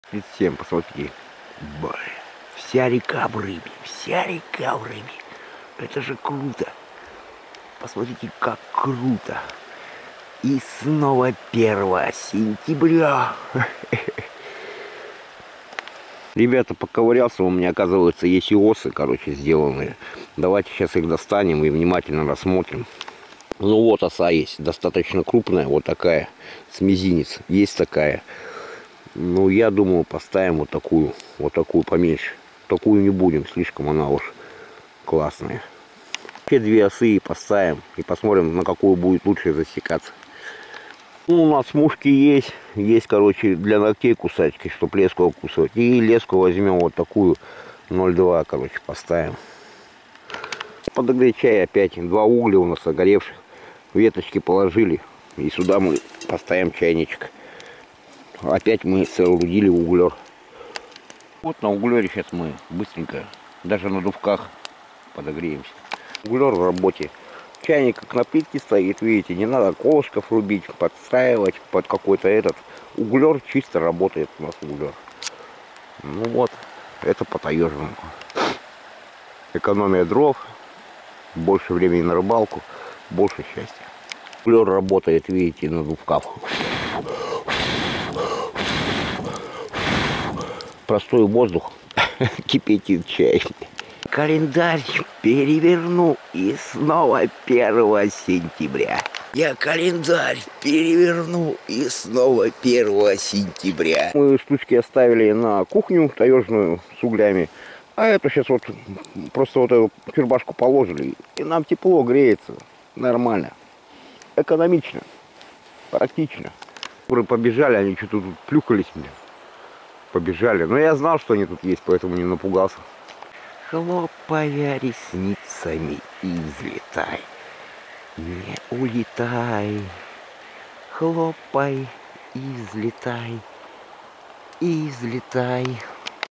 Привет всем, посмотрите. Блин, вся река в рыбе, вся река в рыбе. Это же круто. Посмотрите, как круто. И снова 1 сентября. Ребята, поковырялся, у меня, оказывается, есть и осы, короче, сделанные. Давайте сейчас их достанем и внимательно рассмотрим. Ну вот оса есть, достаточно крупная, вот такая, с мизинец. Есть такая. Ну, я думаю, поставим вот такую поменьше. Такую не будем, слишком она уж классная. Все 2 осы поставим и посмотрим, на какую будет лучше засекаться. Ну, у нас мушки есть, короче, для ногтей кусать, чтобы леску укусывать. И леску возьмем вот такую 0,2, короче, поставим. Подогреть чай опять, 2 угля у нас огоревших, веточки положили. И сюда мы поставим чайничек. Опять мы соорудили углер. Вот на углере сейчас мы быстренько, даже на дувках, подогреемся. Углер в работе. Чайник как на плитке стоит, видите, не надо колышков рубить, подстраивать под какой-то этот. Углер чисто работает у нас углер. Ну вот, это по-таежному. Экономия дров, больше времени на рыбалку, больше счастья. Углер работает, видите, на дувках. Простой воздух кипятит чай. Календарь переверну, и снова 1 сентября. Я календарь переверну, и снова 1 сентября. Мы штучки оставили на кухню таежную с углями. А эту сейчас вот просто вот эту чурбашку положили. И нам тепло, греется. Нормально. Экономично. Практично. Куры побежали, они что-то тут плюхались мне. Побежали. Но я знал, что они тут есть, поэтому не напугался. Хлопая ресницами, и взлетай. Не улетай. Хлопай и взлетай. И взлетай.